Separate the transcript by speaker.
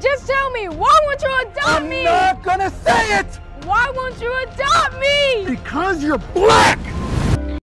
Speaker 1: just tell me, why won't you adopt me?
Speaker 2: I'm not gonna say it!
Speaker 1: Why won't you adopt me?
Speaker 2: Because you're black!